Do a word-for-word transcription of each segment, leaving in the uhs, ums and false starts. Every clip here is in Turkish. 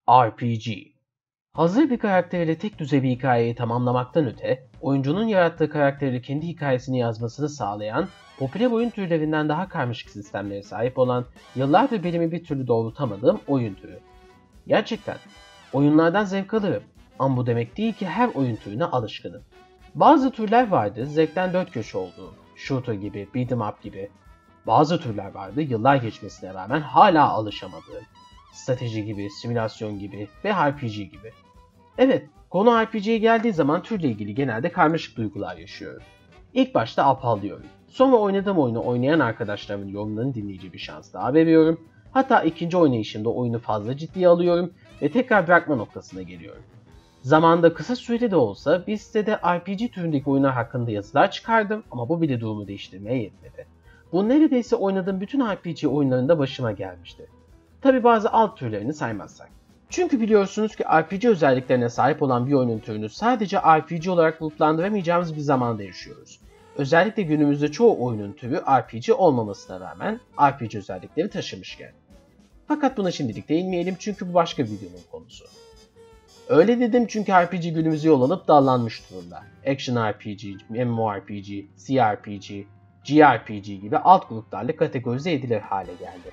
R P G. Hazır bir karakteriyle tek düzey bir hikayeyi tamamlamaktan öte, oyuncunun yarattığı karakteriyle kendi hikayesini yazmasını sağlayan, popüler oyun türlerinden daha karmaşık sistemlere sahip olan, yıllardır belimi bir türlü doğrultamadığım oyun türü. Gerçekten, oyunlardan zevk alırım ama bu demek değil ki her oyun türüne alışkınım. Bazı türler vardı zevkten dört köşe olduğum, shooter gibi, beat'em up gibi. Bazı türler vardı yıllar geçmesine rağmen hala alışamadığım, strateji gibi, simülasyon gibi ve R P G gibi. Evet, konu R P G'ye geldiği zaman türle ilgili genelde karmaşık duygular yaşıyorum. İlk başta apallıyorum. Sonra oynadığım oyunu oynayan arkadaşlarımın yorumlarını dinleyici bir şans daha veriyorum. Hatta ikinci oynayışımda oyunu fazla ciddiye alıyorum ve tekrar bırakma noktasına geliyorum. Zamanında kısa sürede de olsa bir sitede R P G türündeki oyunlar hakkında yazılar çıkardım ama bu bile durumu değiştirmeye yetmedi. Bu neredeyse oynadığım bütün R P G oyunlarında başıma gelmişti. Tabi bazı alt türlerini saymazsak. Çünkü biliyorsunuz ki R P G özelliklerine sahip olan bir oyunun türünü sadece R P G olarak gruplandıramayacağımız bir zamanda yaşıyoruz. Özellikle günümüzde çoğu oyunun türü R P G olmamasına rağmen R P G özellikleri taşımışken. Fakat buna şimdilik değinmeyelim çünkü bu başka bir videonun konusu. Öyle dedim çünkü R P G günümüze yol alıp dallanmış durumda. Action R P G, MMORPG, C R P G, J R P G gibi alt gruplarla kategorize edilir hale geldi.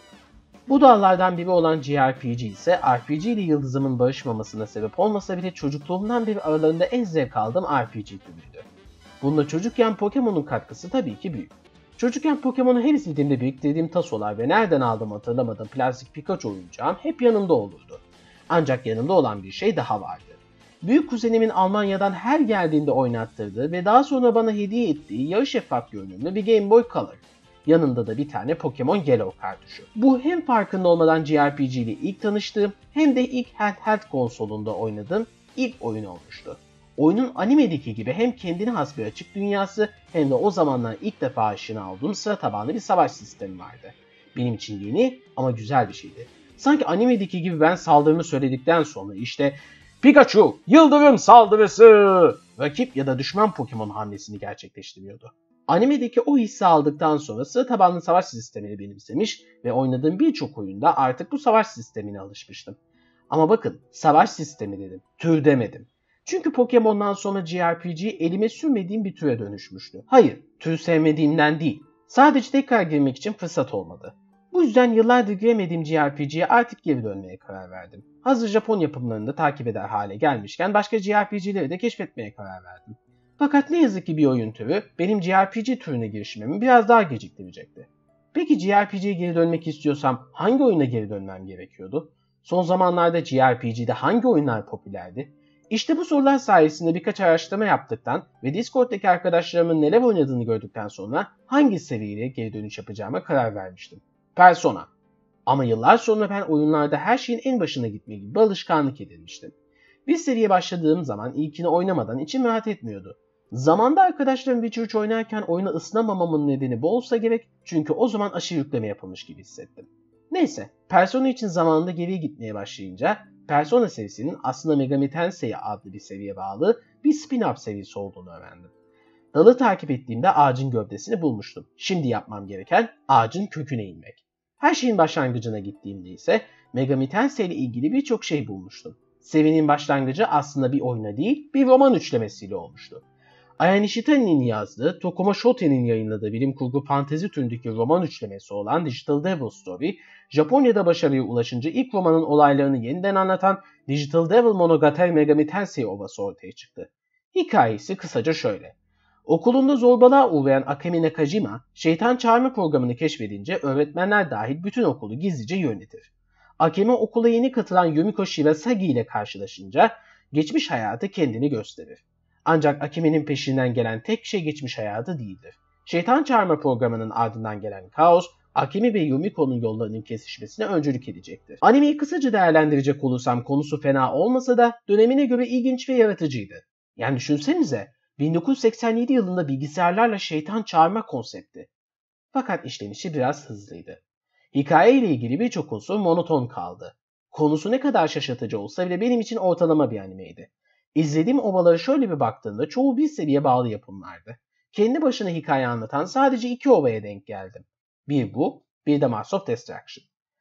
Bu dallardan biri olan J R P G ise R P G ile yıldızımın barışmamasına sebep olmasa bile çocukluğumdan beri aralarında en zevk aldığım R P G türüydü. Bunda çocukken Pokemon'un katkısı tabii ki büyük. Çocukken Pokemon'u her izlediğimde biriktirdiğim tasolar ve nereden aldım hatırlamadığım plastik Pikachu oyuncağım hep yanımda olurdu. Ancak yanımda olan bir şey daha vardı. Büyük kuzenimin Almanya'dan her geldiğinde oynattırdığı ve daha sonra bana hediye ettiği yarı şeffaf görünümlü bir Game Boy Color. Yanında da bir tane Pokemon Yellow kartuşu. Bu hem farkında olmadan J R P G ile ilk tanıştığım hem de ilk handheld konsolunda oynadığım ilk oyun olmuştu. Oyunun animedeki gibi hem kendine has bir açık dünyası hem de o zamanlar ilk defa aşina olduğum sıra tabanlı bir savaş sistemi vardı. Benim için yeni ama güzel bir şeydi. Sanki animedeki gibi ben saldırımı söyledikten sonra işte Pikachu, Yıldırım saldırısı! Rakip ya da düşman Pokemon hamlesini gerçekleştiriyordu. Animedeki o hissi aldıktan sonra sıra tabanlı savaş sistemini benimsemiş ve oynadığım birçok oyunda artık bu savaş sistemine alışmıştım. Ama bakın, savaş sistemi dedim, tür demedim. Çünkü Pokemon'dan sonra J R P G elime sürmediğim bir türe dönüşmüştü. Hayır, tür sevmediğimden değil, sadece tekrar girmek için fırsat olmadı. Bu yüzden yıllardır giremediğim J R P G'ye artık geri dönmeye karar verdim. Hazır Japon yapımlarını da takip eder hale gelmişken başka J R P G'leri de keşfetmeye karar verdim. Fakat ne yazık ki bir oyun türü benim J R P G türüne girişimimi biraz daha geciktirecekti. Peki J R P G'ye geri dönmek istiyorsam hangi oyuna geri dönmem gerekiyordu? Son zamanlarda J R P G'de hangi oyunlar popülerdi? İşte bu sorular sayesinde birkaç araştırma yaptıktan ve Discord'daki arkadaşlarımın neler oynadığını gördükten sonra hangi seviyeye geri dönüş yapacağıma karar vermiştim. Persona. Ama yıllar sonra ben oyunlarda her şeyin en başına gitme gibi bir alışkanlık edinmiştim. Bir seviye başladığım zaman ilkini oynamadan içim rahat etmiyordu. Zamanda arkadaşlarım Witcher üç oynarken oyuna ısınamamamın nedeni bu olsa gerek çünkü o zaman aşırı yükleme yapılmış gibi hissettim. Neyse, Persona için zamanında geriye gitmeye başlayınca Persona serisinin aslında Megami Tensei adlı bir seviye bağlı bir spin-off serisi olduğunu öğrendim. Dalı takip ettiğimde ağacın gövdesini bulmuştum. Şimdi yapmam gereken ağacın köküne inmek. Her şeyin başlangıcına gittiğimde ise Megami Tensei ile ilgili birçok şey bulmuştum. Serinin başlangıcı aslında bir oyuna değil, bir roman üçlemesiyle olmuştu. Aya Nishitani'nin yazdığı, Tokuma Shoten'in yayınladığı bilim kurgu fantezi türündeki roman üçlemesi olan Digital Devil Story, Japonya'da başarıya ulaşınca ilk romanın olaylarını yeniden anlatan Digital Devil Monogatari Megami Tensei Ovası ortaya çıktı. Hikayesi kısaca şöyle. Okulunda zorbalığa uğrayan Akemi Nakajima, şeytan çağırma programını keşfedince öğretmenler dahil bütün okulu gizlice yönetir. Akemi okula yeni katılan Yumiko Shirasagi ile karşılaşınca geçmiş hayatı kendini gösterir. Ancak Akemi'nin peşinden gelen tek şey geçmiş hayatı değildir. Şeytan çağırma programının ardından gelen kaos, Akemi ve Yumiko'nun yollarının kesişmesine öncülük edecektir. Animeyi kısaca değerlendirecek olursam konusu fena olmasa da dönemine göre ilginç ve yaratıcıydı. Yani düşünsenize, bin dokuz yüz seksen yedi yılında bilgisayarlarla şeytan çağırma konsepti. Fakat işlenişi biraz hızlıydı. Hikaye ile ilgili birçok unsur monoton kaldı. Konusu ne kadar şaşırtıcı olsa bile benim için ortalama bir animeydi. İzlediğim ovalara şöyle bir baktığımda çoğu bir seriye bağlı yapımlardı. Kendi başına hikaye anlatan sadece iki ovaya denk geldim. Bir bu, bir de Mars of Destruction.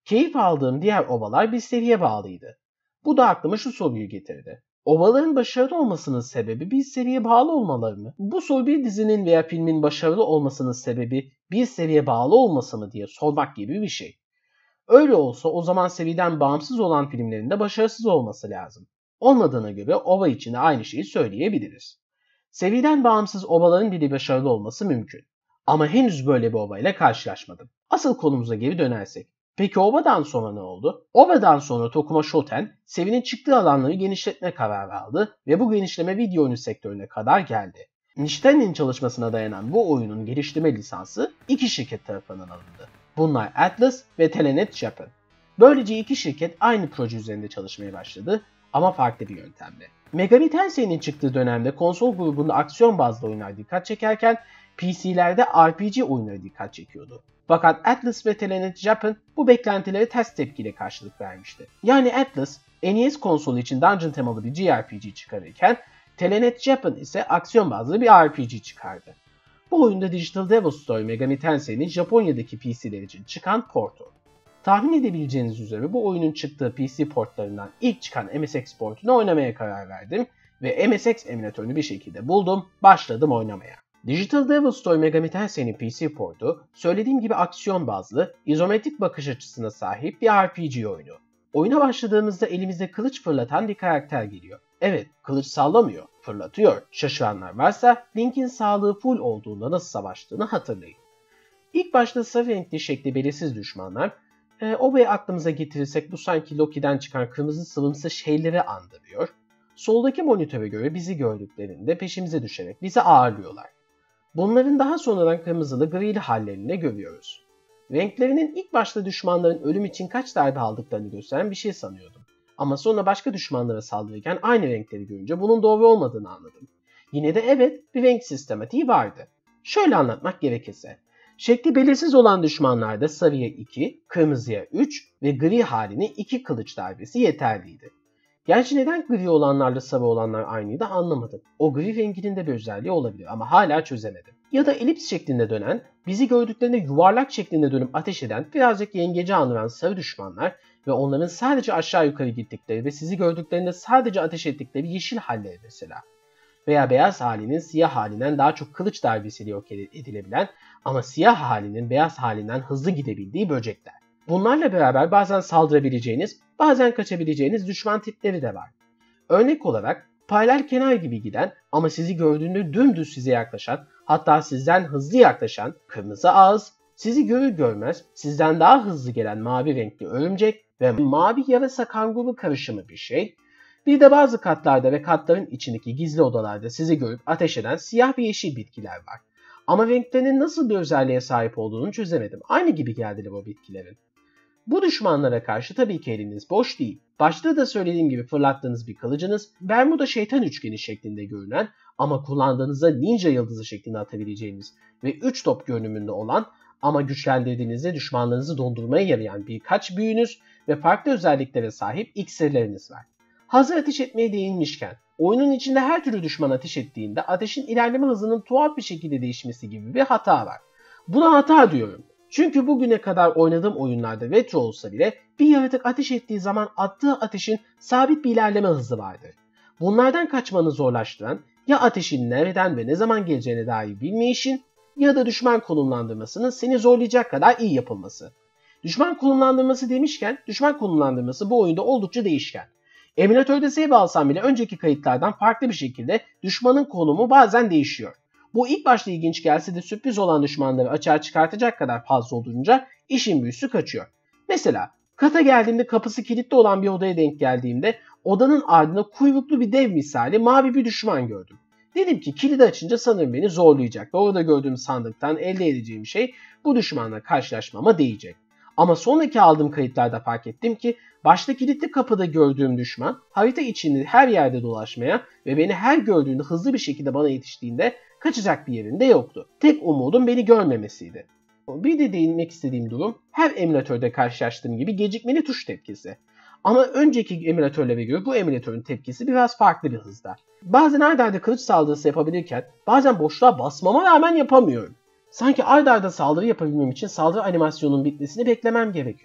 Keyif aldığım diğer ovalar bir seriye bağlıydı. Bu da aklıma şu soruyu getirdi. Ovaların başarılı olmasının sebebi bir seriye bağlı olmaları mı? Bu soru bir dizinin veya filmin başarılı olmasının sebebi bir seriye bağlı olması mı diye sormak gibi bir şey. Öyle olsa o zaman seriden bağımsız olan filmlerin de başarısız olması lazım. Olmadığına göre ova için de aynı şeyi söyleyebiliriz. Seriden bağımsız ovaların bile başarılı olması mümkün. Ama henüz böyle bir ova ile karşılaşmadım. Asıl konumuza geri dönersek. Peki ovadan sonra ne oldu? Ovadan sonra Tokuma Shoten, serinin çıktığı alanları genişletme kararı aldı ve bu genişleme video oyunu sektörüne kadar geldi. Nishiten'in çalışmasına dayanan bu oyunun geliştirme lisansı iki şirket tarafından alındı. Bunlar Atlus ve Telenet Japan. Böylece iki şirket aynı proje üzerinde çalışmaya başladı ama farklı bir yöntemle. Megami Tensei'nin çıktığı dönemde konsol grubunda aksiyon bazlı oyunlar dikkat çekerken P C'lerde R P G oyunları dikkat çekiyordu. Fakat Atlus ve Telenet Japan bu beklentilere ters tepkiyle karşılık vermişti. Yani Atlus, N E S konsolu için dungeon temalı bir J R P G çıkarırken Telenet Japan ise aksiyon bazlı bir R P G çıkardı. Bu oyunda Digital Devil Story Megami Tensei'nin Japonya'daki P C'ler için çıkan portu. Tahmin edebileceğiniz üzere bu oyunun çıktığı P C portlarından ilk çıkan M S X portunu oynamaya karar verdim ve M S X emülatörünü bir şekilde buldum, başladım oynamaya. Digital Devil Story Megami Tensei'nin P C portu, söylediğim gibi aksiyon bazlı, izometrik bakış açısına sahip bir R P G oyunu. Oyuna başladığımızda elimizde kılıç fırlatan bir karakter geliyor. Evet, kılıç sallamıyor, fırlatıyor. Şaşıranlar varsa Link'in sağlığı full olduğunda nasıl savaştığını hatırlayın. İlk başta sarı renkli şekli belirsiz düşmanlar, e, ovayı aklımıza getirirsek bu sanki Loki'den çıkan kırmızı sıvımsı şeyleri andırıyor. Soldaki monitöre göre bizi gördüklerinde peşimize düşerek bizi ağırlıyorlar. Bunların daha sonradan kırmızılı grili hallerini de görüyoruz. Renklerinin ilk başta düşmanların ölüm için kaç darbe aldıklarını gösteren bir şey sanıyordum. Ama sonra başka düşmanlara saldırırken aynı renkleri görünce bunun doğru olmadığını anladım. Yine de evet, bir renk sistematiği vardı. Şöyle anlatmak gerekirse, şekli belirsiz olan düşmanlarda sarıya iki, kırmızıya üç ve gri haline iki kılıç darbesi yeterliydi. Gerçi neden gri olanlarla sarı olanlar aynıydı anlamadım. O gri renginin de bir özelliği olabilir ama hala çözemedim. Ya da elips şeklinde dönen, bizi gördüklerinde yuvarlak şeklinde dönüp ateş eden birazcık yengeci andıran sarı düşmanlar ve onların sadece aşağı yukarı gittikleri ve sizi gördüklerinde sadece ateş ettikleri yeşil halleri mesela. Veya beyaz halinin siyah halinden daha çok kılıç darbesiyle yok edilebilen ama siyah halinin beyaz halinden hızlı gidebildiği böcekler. Bunlarla beraber bazen saldırabileceğiniz, bazen kaçabileceğiniz düşman tipleri de var. Örnek olarak paralel kenar gibi giden ama sizi gördüğünde dümdüz size yaklaşan, hatta sizden hızlı yaklaşan kırmızı ağız, sizi görür görmez sizden daha hızlı gelen mavi renkli örümcek ve mavi yarasa kanguru karışımı bir şey. Bir de bazı katlarda ve katların içindeki gizli odalarda sizi görüp ateş eden siyah ve yeşil bitkiler var. Ama renklerinin nasıl bir özelliğe sahip olduğunu çözemedim. Aynı gibi geldiler o bitkilerin. Bu düşmanlara karşı tabii ki eliniz boş değil. Başta da söylediğim gibi fırlattığınız bir kılıcınız, Bermuda şeytan üçgeni şeklinde görünen ama kullandığınızda ninja yıldızı şeklinde atabileceğiniz ve üç top görünümünde olan ama güçlendirdiğinizde düşmanlarınızı dondurmaya yarayan birkaç büyünüz ve farklı özelliklere sahip iksirleriniz var. Hazır ateş etmeye değinmişken, oyunun içinde her türlü düşman ateş ettiğinde ateşin ilerleme hızının tuhaf bir şekilde değişmesi gibi bir hata var. Buna hata diyorum. Çünkü bugüne kadar oynadığım oyunlarda retro olsa bile bir yaratık ateş ettiği zaman attığı ateşin sabit bir ilerleme hızı vardır. Bunlardan kaçmanı zorlaştıran ya ateşin nereden ve ne zaman geleceğine dair bilmeyişin ya da düşman konumlandırmasının seni zorlayacak kadar iyi yapılması. Düşman konumlandırması demişken düşman konumlandırması bu oyunda oldukça değişken. Emülatörde save alsam bile önceki kayıtlardan farklı bir şekilde düşmanın konumu bazen değişiyor. Bu ilk başta ilginç gelse de sürpriz olan düşmanları açığa çıkartacak kadar fazla olunca işin büyüsü kaçıyor. Mesela kata geldiğimde kapısı kilitli olan bir odaya denk geldiğimde odanın ardında kuyruklu bir dev misali mavi bir düşman gördüm. Dedim ki kilidi açınca sanırım beni zorlayacak ve orada gördüğüm sandıktan elde edeceğim şey bu düşmanla karşılaşmama değecek. Ama sonraki aldığım kayıtlarda fark ettim ki başta kilitli kapıda gördüğüm düşman harita içinde her yerde dolaşmaya ve beni her gördüğünde hızlı bir şekilde bana yetiştiğinde kaçacak bir yerinde yoktu. Tek umudum beni görmemesiydi. Bir de değinmek istediğim durum her emülatörde karşılaştığım gibi gecikmeli tuş tepkisi. Ama önceki emülatörlere göre bu emülatörün tepkisi biraz farklı bir hızda. Bazen ard arda kılıç saldırısı yapabilirken bazen boşluğa basmama rağmen yapamıyorum. Sanki ard arda saldırı yapabilmem için saldırı animasyonunun bitmesini beklemem gerekiyor.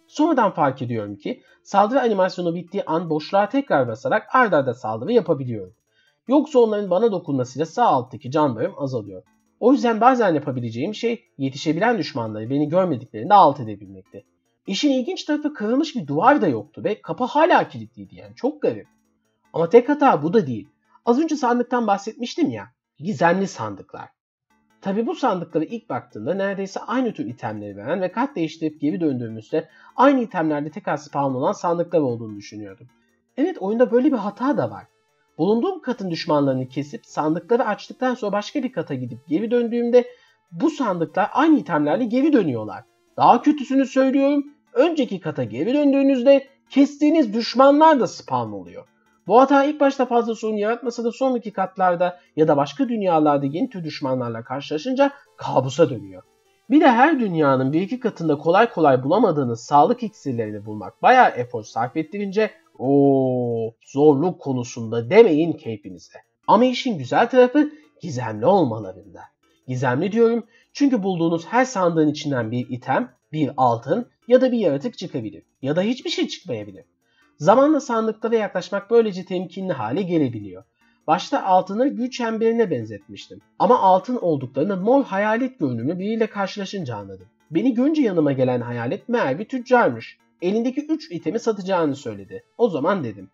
Sonradan fark ediyorum ki saldırı animasyonu bittiği an boşluğa tekrar basarak ard arda saldırı yapabiliyorum. Yoksa onların bana dokunmasıyla sağ alttaki can barım azalıyor. O yüzden bazen yapabileceğim şey yetişebilen düşmanları beni görmediklerinde alt edebilmekti. İşin ilginç tarafı kırılmış bir duvar da yoktu ve kapı hala kilitliydi, yani çok garip. Ama tek hata bu da değil. Az önce sandıktan bahsetmiştim ya, gizemli sandıklar. Tabi bu sandıklara ilk baktığımda neredeyse aynı tür itemleri veren ve kat değiştirip geri döndüğümüzde aynı itemlerde tekrar spawn olan sandıklar olduğunu düşünüyordum. Evet, oyunda böyle bir hata da var. Bulunduğum katın düşmanlarını kesip sandıkları açtıktan sonra başka bir kata gidip geri döndüğümde bu sandıklar aynı itemlerle geri dönüyorlar. Daha kötüsünü söylüyorum, önceki kata geri döndüğünüzde kestiğiniz düşmanlar da spawn oluyor. Bu hata ilk başta fazla sorun yaratmasa da sonraki katlarda ya da başka dünyalarda yeni tür düşmanlarla karşılaşınca kabusa dönüyor. Bir de her dünyanın bir iki katında kolay kolay bulamadığınız sağlık iksirlerini bulmak bayağı efor sarf ettirince ooo zorluk konusunda demeyin keyfinize. Ama işin güzel tarafı gizemli olmalarında. Gizemli diyorum çünkü bulduğunuz her sandığın içinden bir item, bir altın ya da bir yaratık çıkabilir ya da hiçbir şey çıkmayabilir. Zamanla sandıklara yaklaşmak böylece temkinli hale gelebiliyor. Başta altını güç çemberine benzetmiştim. Ama altın olduklarını mor hayalet görünümlü biriyle karşılaşınca anladım. Beni görünce yanıma gelen hayalet meğer bir tüccarmış. Elindeki üç itemi satacağını söyledi. O zaman dedim,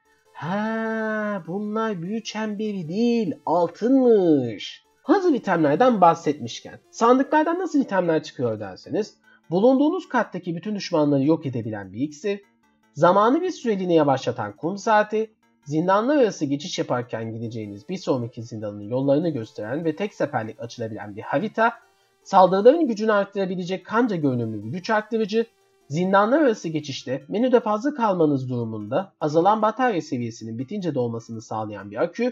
ha bunlar büyü çemberi değil, altınmış. Hazır itemlerden bahsetmişken, sandıklardan nasıl itemler çıkıyor derseniz, bulunduğunuz kattaki bütün düşmanları yok edebilen bir iksir, zamanı bir süreliğine yavaşlatan kum saati, zindanlar arası geçiş yaparken gideceğiniz bir sonraki zindanın yollarını gösteren ve tek seferlik açılabilen bir harita, saldırıların gücünü arttırabilecek kanca görünümlü bir güç arttırıcı, zindanlar arası geçişte menüde fazla kalmanız durumunda azalan batarya seviyesinin bitince dolmasını sağlayan bir akü,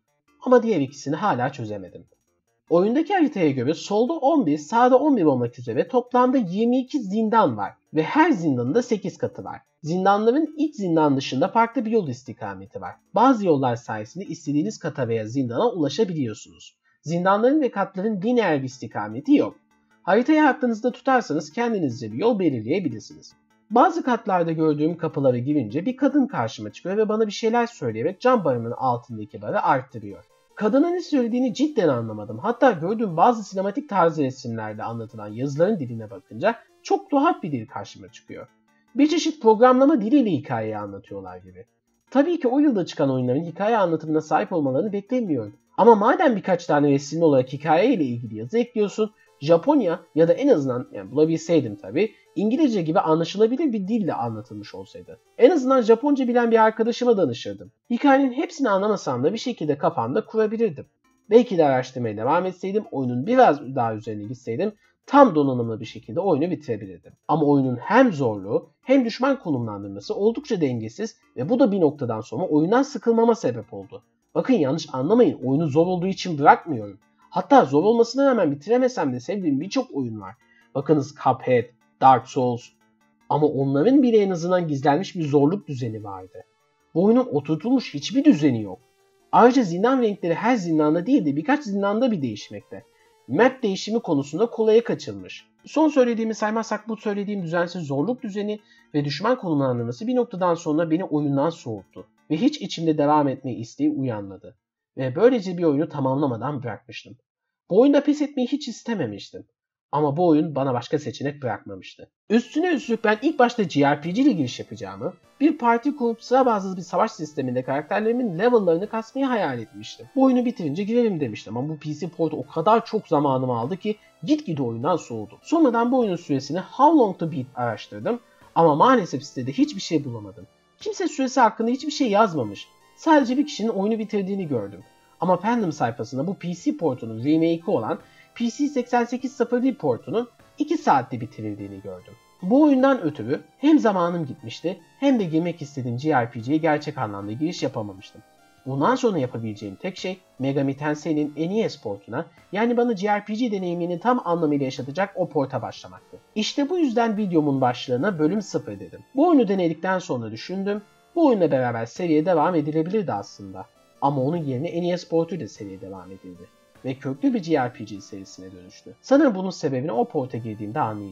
ama diğer ikisini hala çözemedim. Oyundaki haritaya göre solda on bir, sağda on bir olmak üzere toplamda yirmi iki zindan var ve her zindanın da sekiz katı var. Zindanların ilk zindan dışında farklı bir yol istikameti var. Bazı yollar sayesinde istediğiniz kata veya zindana ulaşabiliyorsunuz. Zindanların ve katların lineer bir istikameti yok. Haritayı aklınızda tutarsanız kendinizce bir yol belirleyebilirsiniz. Bazı katlarda gördüğüm kapılara girince bir kadın karşıma çıkıyor ve bana bir şeyler söyleyerek cam barımın altındaki barı arttırıyor. Kadının ne söylediğini cidden anlamadım. Hatta gördüğüm bazı sinematik tarzı resimlerde anlatılan yazıların diline bakınca çok tuhaf bir dil karşıma çıkıyor. Bir çeşit programlama diliyle hikayeyi anlatıyorlar gibi. Tabii ki o yılda çıkan oyunların hikaye anlatımına sahip olmalarını beklemiyorum. Ama madem birkaç tane resimli olarak hikayeyle ilgili yazı ekliyorsun, Japonya ya da en azından yani bulabilseydim tabii İngilizce gibi anlaşılabilir bir dille anlatılmış olsaydı. En azından Japonca bilen bir arkadaşıma danışırdım. Hikayenin hepsini anlamasam da bir şekilde kafamda kurabilirdim. Belki de araştırmaya devam etseydim, oyunun biraz daha üzerine gitseydim tam donanımlı bir şekilde oyunu bitirebilirdim. Ama oyunun hem zorluğu hem düşman konumlandırması oldukça dengesiz ve bu da bir noktadan sonra oyundan sıkılmama sebep oldu. Bakın yanlış anlamayın, oyunu zor olduğu için bırakmıyorum. Hatta zor olmasına rağmen bitiremesem de sevdiğim birçok oyun var. Bakınız Cuphead, Dark Souls, ama onların bile en azından gizlenmiş bir zorluk düzeni vardı. Bu oyunun oturtulmuş hiçbir düzeni yok. Ayrıca zindan renkleri her zindanda değil de birkaç zindanda bir değişmekte. Map değişimi konusunda kolaya kaçılmış. Son söylediğimi saymazsak bu söylediğim düzensiz zorluk düzeni ve düşman konumlandırması bir noktadan sonra beni oyundan soğuttu. Ve hiç içimde devam etme isteği uyanmadı. Ve böylece bir oyunu tamamlamadan bırakmıştım. Bu oyunda pes etmeyi hiç istememiştim. Ama bu oyun bana başka seçenek bırakmamıştı. Üstüne üstlük ben ilk başta J R P G ile giriş yapacağımı, bir parti kurup sıra bazlı bir savaş sisteminde karakterlerimin level'larını kasmayı hayal etmiştim. Bu oyunu bitirince girelim demiştim ama bu P C portu o kadar çok zamanımı aldı ki gitgide oyundan soğudum. Sonradan bu oyunun süresini How Long to Beat araştırdım ama maalesef sitede hiçbir şey bulamadım. Kimse süresi hakkında hiçbir şey yazmamış. Sadece bir kişinin oyunu bitirdiğini gördüm. Ama Fandom sayfasında bu P C portunun remake'i olan P C seksen sekiz sıfır bir portunun iki saatte bitirildiğini gördüm. Bu oyundan ötürü hem zamanım gitmişti hem de girmek istediğim J R P G'ye gerçek anlamda giriş yapamamıştım. Bundan sonra yapabileceğim tek şey Megami Tensei'nin N E S portuna, yani bana J R P G deneyimini tam anlamıyla yaşatacak o porta başlamaktı. İşte bu yüzden videomun başlığına bölüm sıfır dedim. Bu oyunu denedikten sonra düşündüm, bu oyunla beraber seriye devam edilebilirdi aslında. Ama onun yerine N E S portuyla seriye devam edildi ve köklü bir J R P G serisine dönüştü. Sanırım bunun sebebini o porta girdiğimde anlayacağım.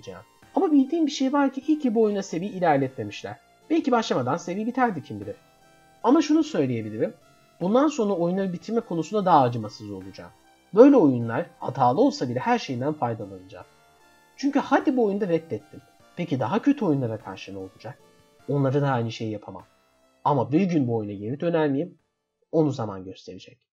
Ama bildiğim bir şey var ki iyi ki bu oyuna seviye ilerletmemişler. Belki başlamadan seviye biterdi kim bilir. Ama şunu söyleyebilirim. Bundan sonra oyunları bitirme konusunda daha acımasız olacağım. Böyle oyunlar hatalı olsa bile her şeyinden faydalanacağım. Çünkü hadi bu oyunda reddettim. Peki daha kötü oyunlara karşı ne olacak? Onlara da aynı şeyi yapamam. Ama bir gün bu oyuna geri döner miyim? Onu zaman gösterecek.